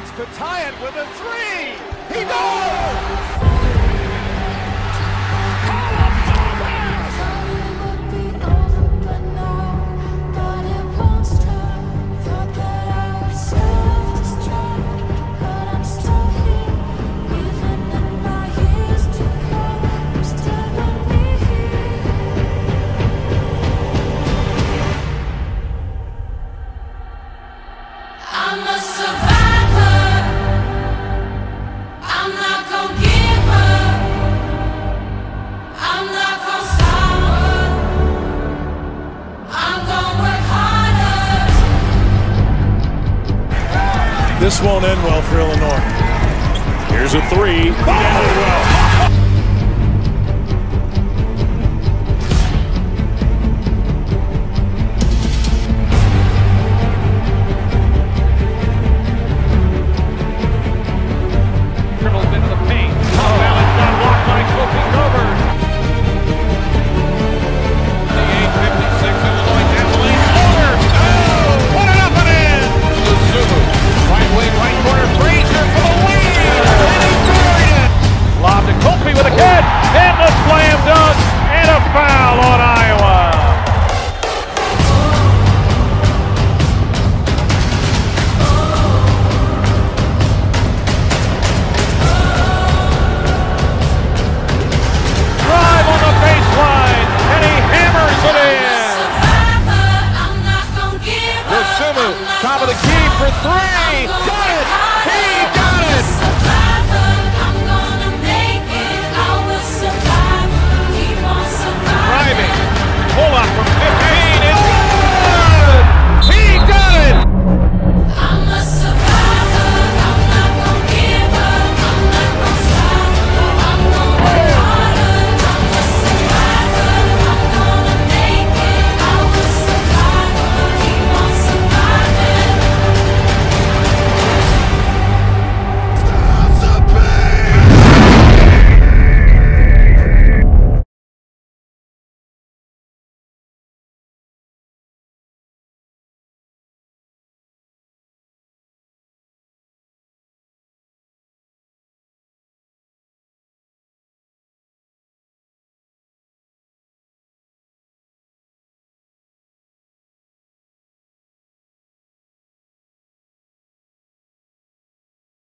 chance to tie it with a three. He goes! I'm a survivor. I'm not gonna give up. I'm not gonna stop. I'm gonna work harder. This won't end well for Illinois. Here's a three. It ended well. Top of the key for three.